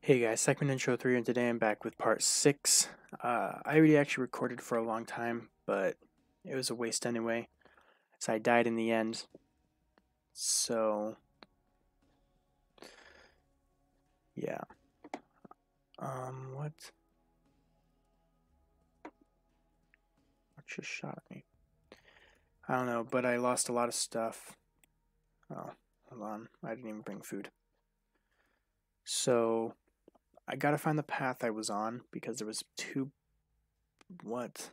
Hey guys, Segment Intro 3, and today I'm back with part 6. I already actually recorded for a long time, but it was a waste anyway, so I died in the end. So, yeah. What? What just shot at me? I don't know, but I lost a lot of stuff. Oh, hold on. I didn't even bring food. So, I gotta find the path I was on, because there was two... What?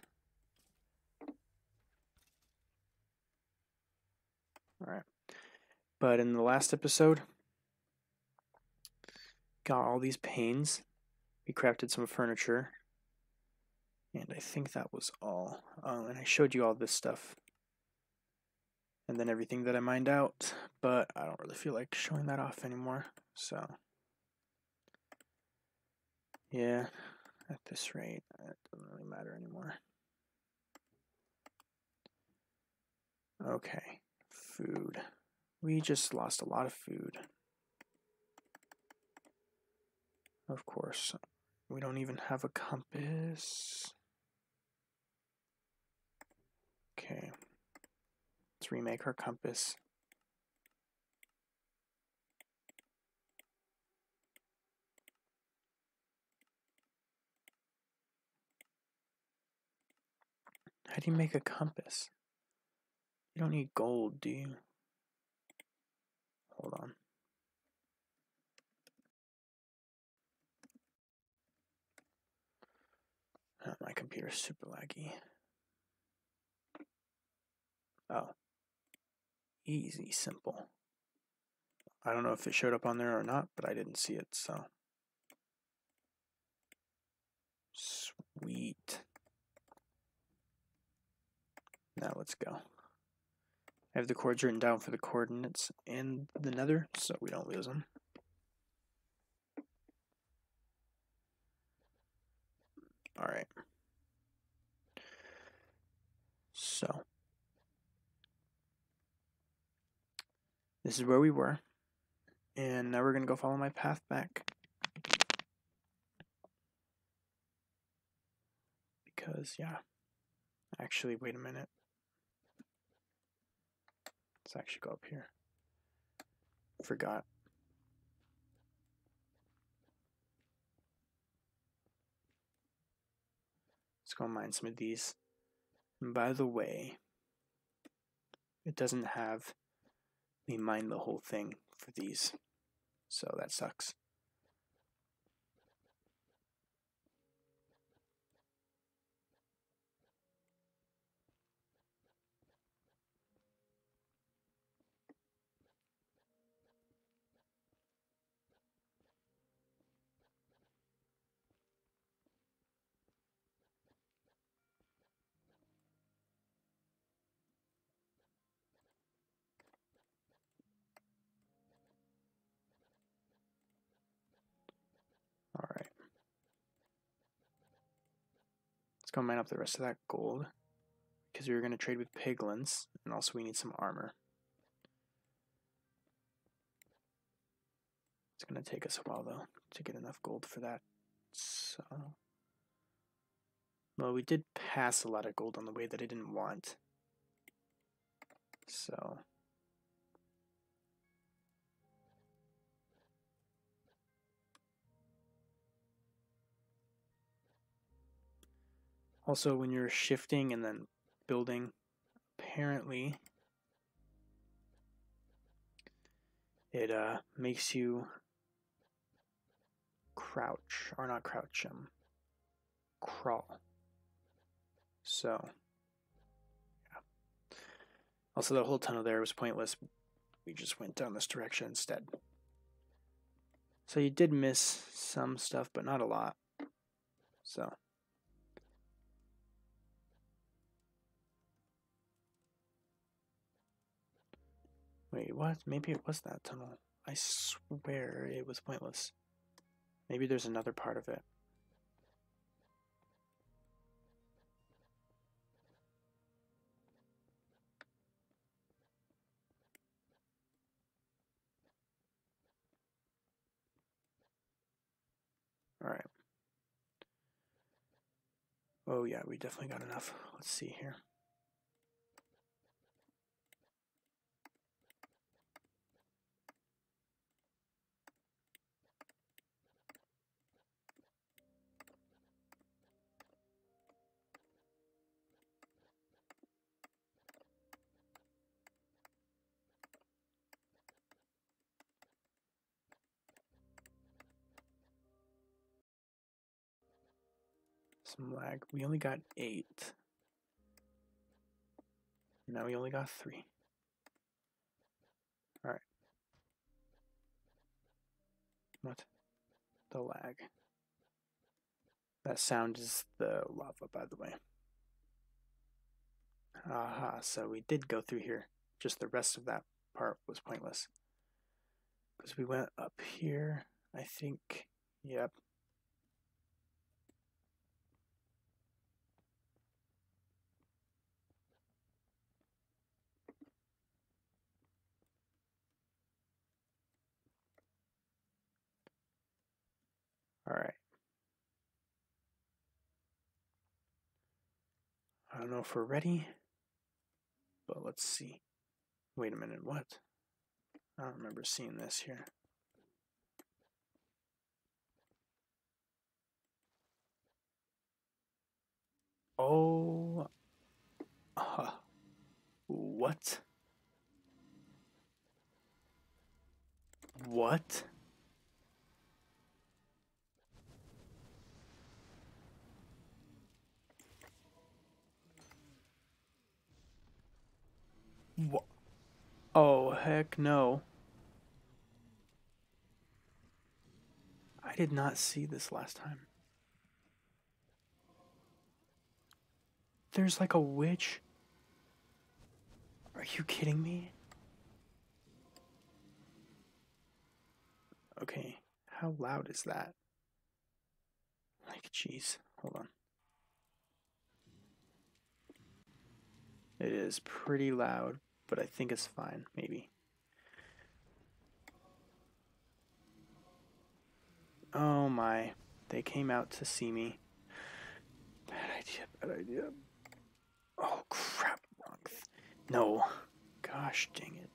Alright. But in the last episode, got all these panes. We crafted some furniture. And I think that was all. And I showed you all this stuff. And then everything that I mined out. But I don't really feel like showing that off anymore. So, yeah, at this rate, it doesn't really matter anymore. Okay, food. We just lost a lot of food. Of course, we don't even have a compass. Okay, let's remake our compass. How do you make a compass? You don't need gold, do you? Hold on. My computer's super laggy. Oh. Easy, simple. I don't know if it showed up on there or not, but I didn't see it, so. Sweet. Now let's go. I have the coords written down for the coordinates in the nether, so we don't lose them. Alright. So. This is where we were. And now we're going to go follow my path back. Because, yeah. Actually, wait a minute. Let's actually go up here. Forgot. Let's go mine some of these. And by the way, it doesn't have me mine the whole thing for these. So that sucks. Alright. Let's go mine up the rest of that gold. Because we were going to trade with piglins. And also we need some armor. It's going to take us a while, though, to get enough gold for that. So... Well, we did pass a lot of gold on the way that I didn't want. So... Also, when you're shifting and then building, apparently it makes you crouch, or not crouch, crawl. So, yeah. Also, the whole tunnel there was pointless. We just went down this direction instead. So you did miss some stuff, but not a lot. So... Wait, what? Maybe it was that tunnel. I swear it was pointless. Maybe there's another part of it. All right. Oh yeah, we definitely got enough. Let's see here. Some lag. We only got 8. Now we only got 3. All right. What? The lag. That sound is the lava, by the way. Aha, so we did go through here. Just the rest of that part was pointless. Because we went up here, I think. Yep. All right. I don't know if we're ready, but let's see. Wait a minute, what? I don't remember seeing this here. Oh, what? What? What? Oh, heck no. I did not see this last time. There's like a witch. Are you kidding me? Okay, how loud is that? Like, jeez, hold on. It is pretty loud, but I think it's fine, maybe. Oh my, they came out to see me. Bad idea, bad idea. Oh crap, wrong. No, gosh dang it.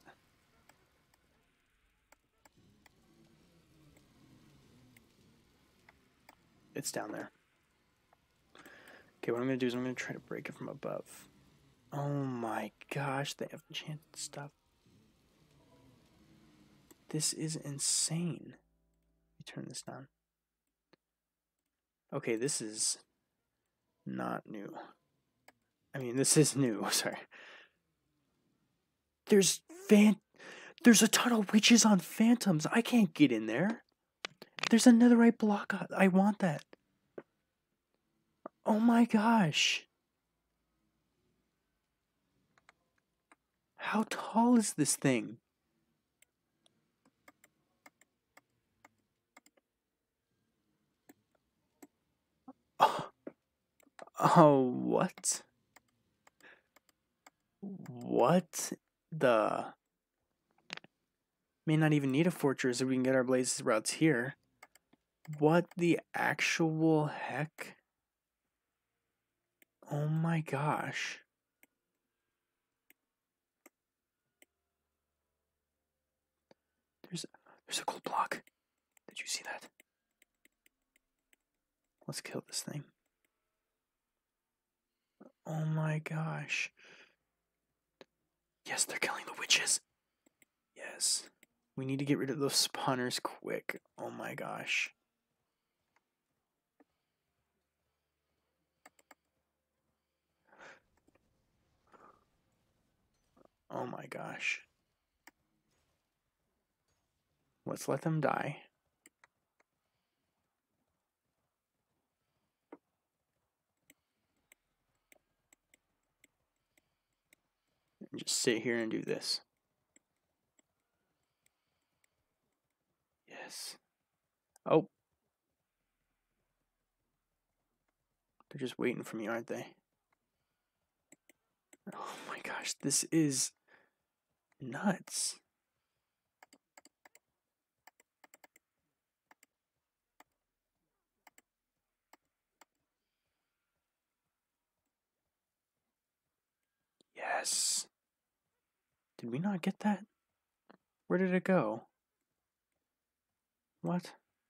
It's down there. Okay, what I'm gonna do is I'm gonna try to break it from above. Oh my gosh, they have enchanted stuff. This is insane. Let me turn this down. Okay, this is not new. I mean, this is new, sorry. There's a ton of witches on phantoms. I can't get in there. There's a netherite block. I want that. Oh my gosh. How tall is this thing? Oh, what? What the? May not even need a fortress if we can get our blazes routes here. What the actual heck? Oh my gosh. There's a gold block. Did you see that? Let's kill this thing. Oh my gosh. Yes, they're killing the witches. Yes. We need to get rid of those spawners quick. Oh my gosh. Oh my gosh. Let's let them die. And just sit here and do this. Yes. Oh. They're just waiting for me, aren't they? Oh my gosh, this is nuts. Yes. Did we not get that? Where did it go? What?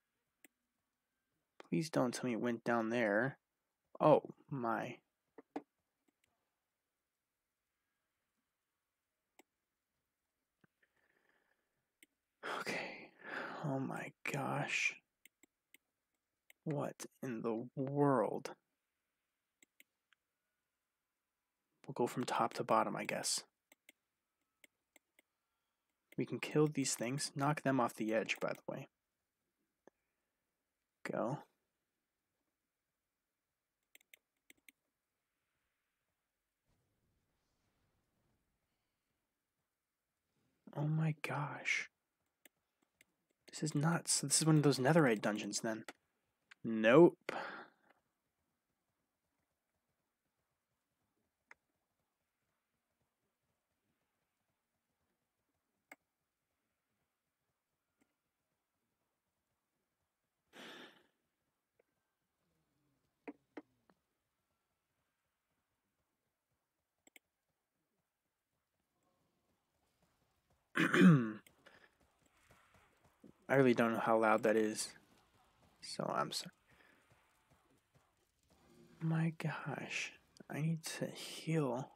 Please don't tell me it went down there. Oh, my. Okay. Oh my gosh. What in the world? We'll go from top to bottom, I guess. We can kill these things. Knock them off the edge, by the way. Go. Oh my gosh. This is nuts. This is one of those netherite dungeons then. Nope. I really don't know how loud that is. So I'm sorry. My gosh. I need to heal.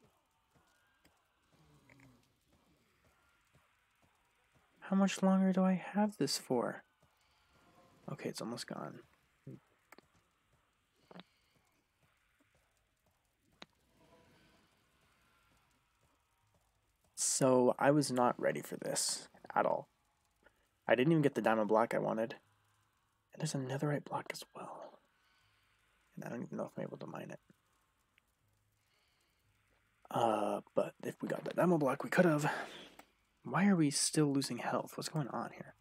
How much longer do I have this for? Okay, it's almost gone. So I was not ready for this at all. I didn't even get the diamond block I wanted. And there's a netherite block as well. And I don't even know if I'm able to mine it. But if we got that diamond block, we could have. Why are we still losing health? What's going on here?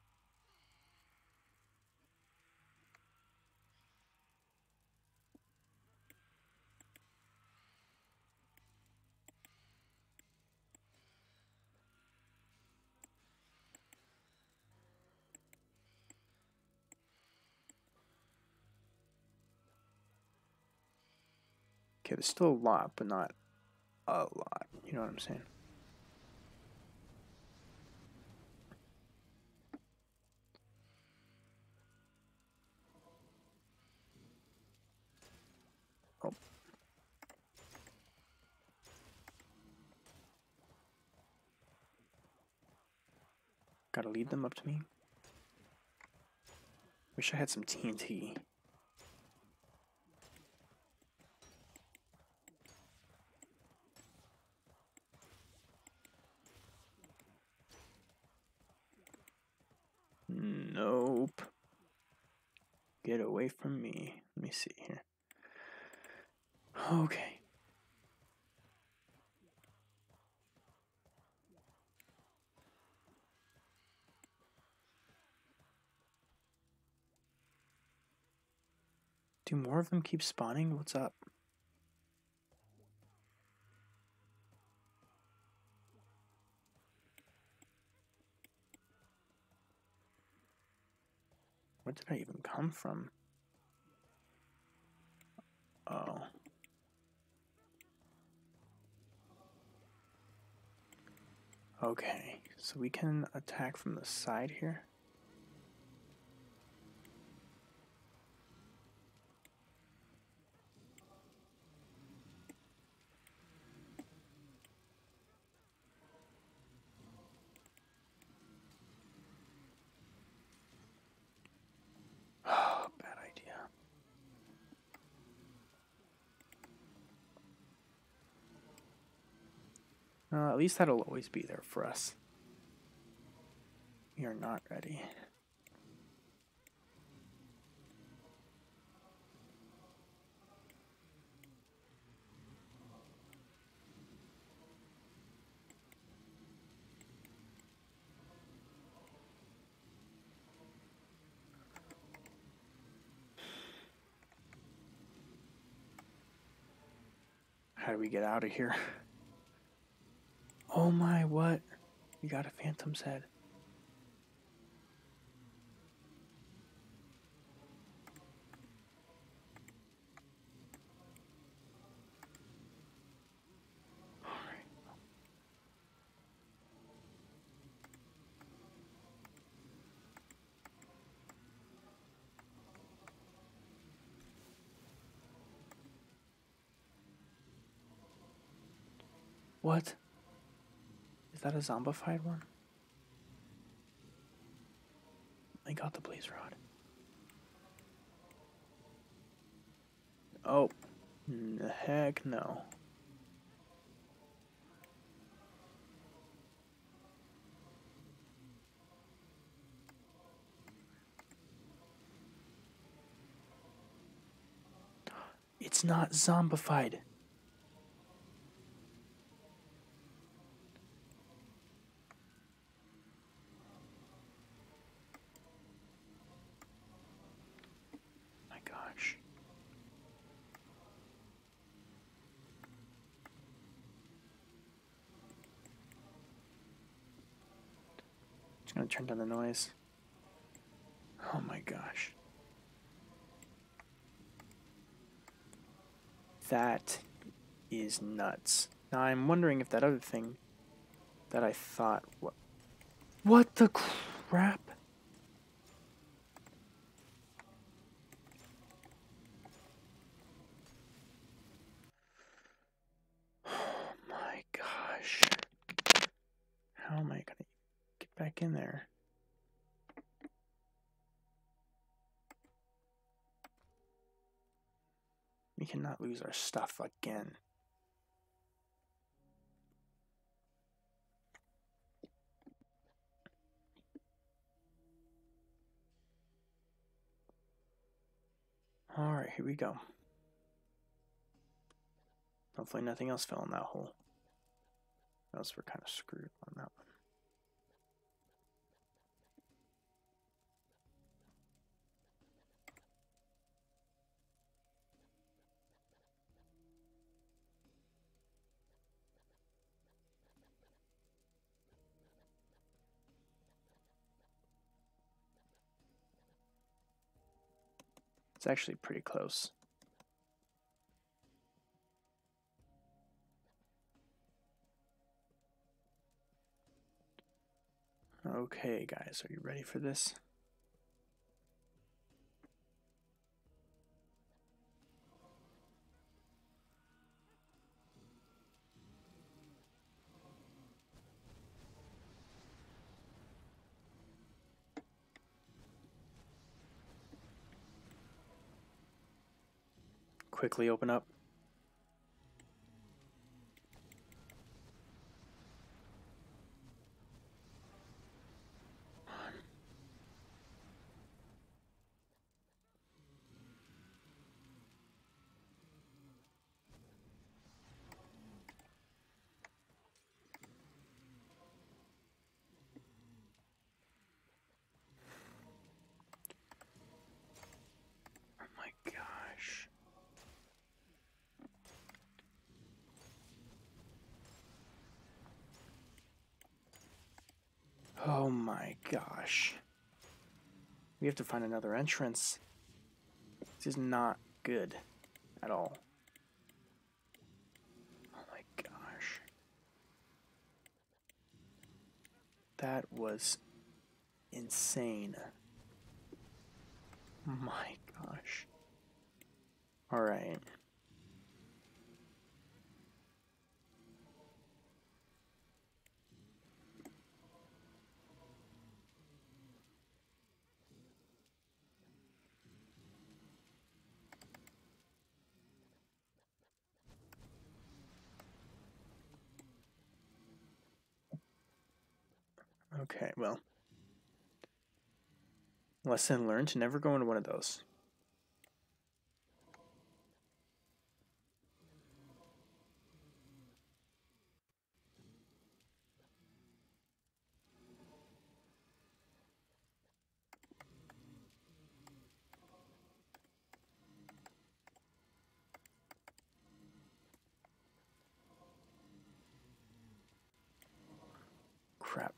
Okay, there's still a lot, but not a lot. You know what I'm saying? Oh. Gotta lead them up to me. Wish I had some TNT. Nope. Get away from me. Let me see here. Okay. Do more of them keep spawning? What's up? Where did I even come from? Oh. Okay, so we can attack from the side here. Oh, bad idea. At least that'll always be there for us. We are not ready. How do we get out of here? Oh my, what? We got a phantom's head. Alright. What? Is that a zombified one? I got the blaze rod. Oh, heck no. It's not zombified. My gosh. Just gonna turn down the noise. Oh my gosh. That is nuts. Now I'm wondering if that other thing that I thought what the crap? Oh my gosh. How am I gonna get back in there? We cannot lose our stuff again. Alright, here we go. Hopefully nothing else fell in that hole. Or else we're kind of screwed on that one. It's actually pretty close. Okay, guys, are you ready for this? Quickly open up. Oh my gosh. Oh my gosh. We have to find another entrance. This is not good at all. Oh my gosh. That was insane. My gosh. Alright. Okay, well. Lesson learned to never go into one of those. Crap.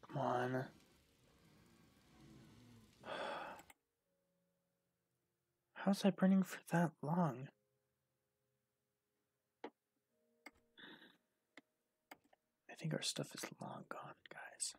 Come on. How's I burning for that long? I think our stuff is long gone, guys.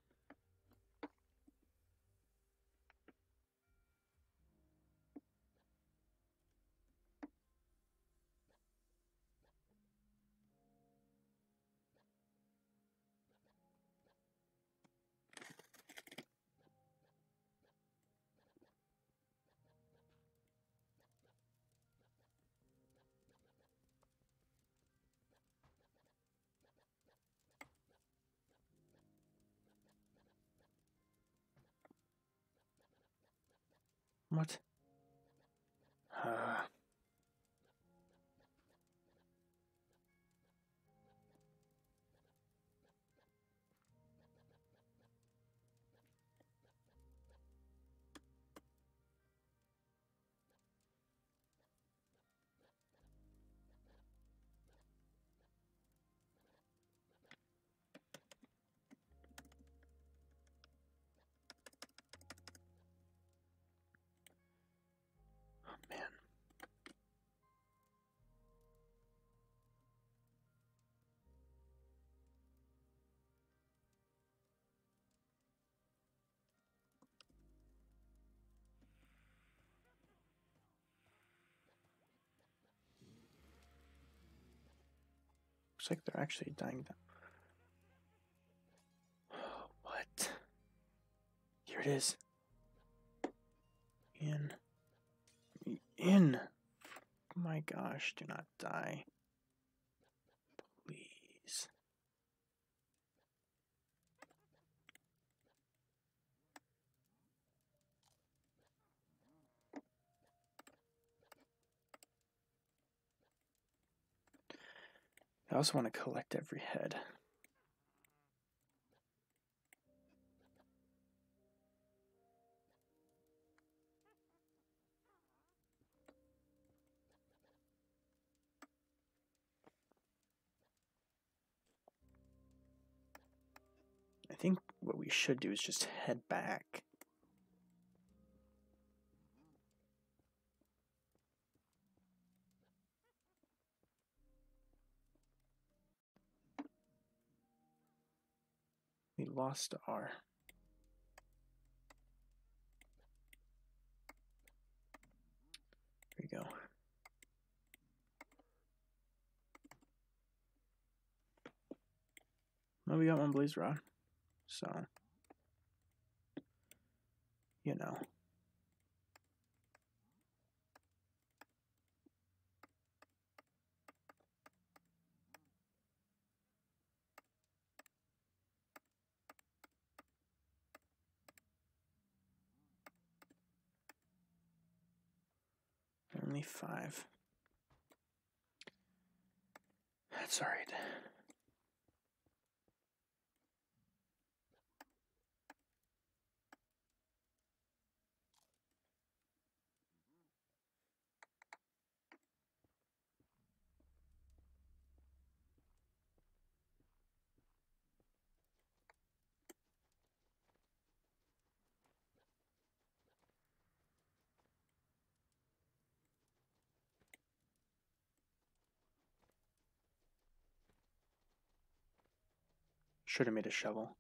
What? Man. Looks like they're actually dying down. What? Here it is. In. Oh my gosh, do not die. Please. I also want to collect every head. I think what we should do is just head back. We lost our... There we go. Well, we got one blaze rod, so, you know. Only 5. That's alright. Should have made a shovel.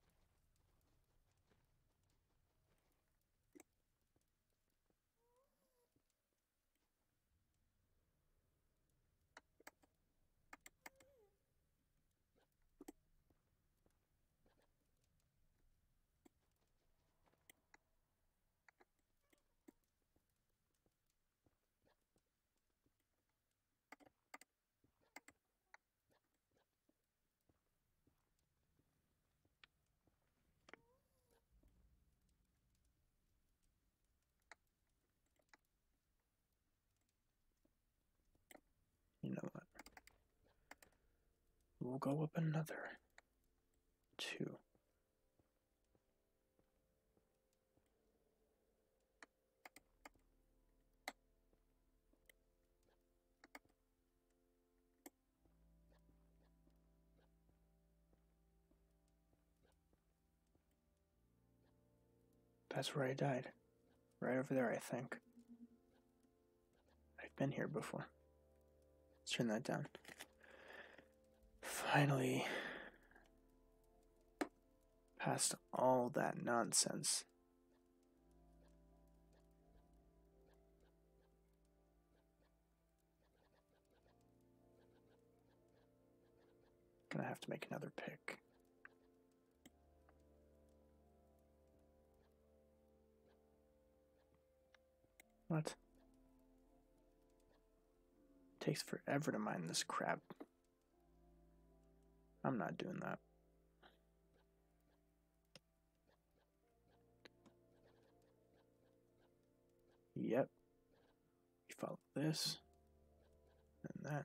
You know what? We'll go up another 2. That's where I died. Right over there, I think. I've been here before. Let's turn that down. Finally, past all that nonsense. Gonna have to make another pick. What? It takes forever to mine this crap. I'm not doing that. Yep. You follow this and that.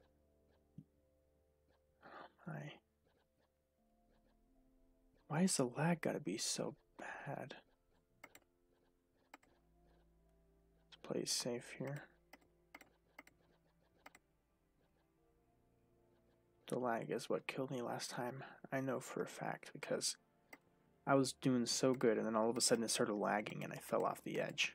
Oh my. Why is the lag gotta be so bad? Let's play safe here. The lag is what killed me last time. I know for a fact because I was doing so good and then all of a sudden it started lagging and I fell off the edge.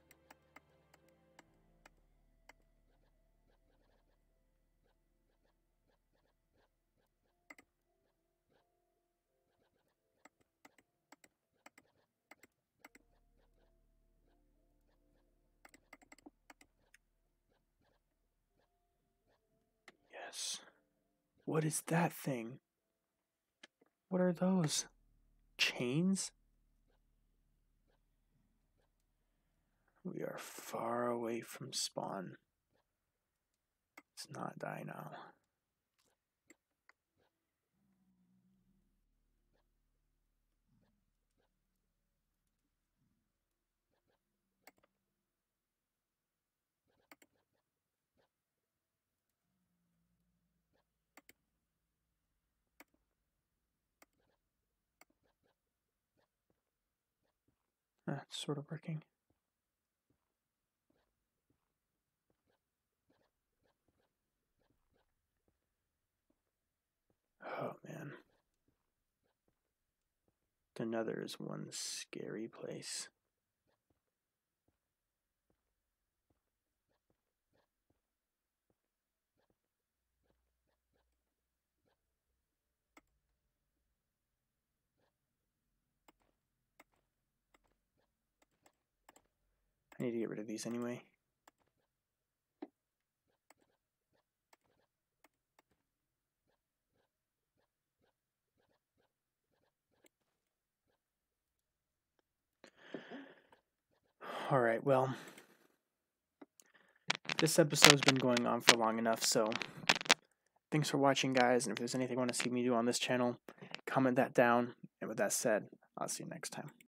Yes. What is that thing? What are those? Chains? We are far away from spawn. Let's not die now. It's sort of working. Oh man. The Nether is one scary place. I need to get rid of these anyway. Alright, well, this episode's been going on for long enough, so thanks for watching, guys, and if there's anything you want to see me do on this channel, comment that down, and with that said, I'll see you next time.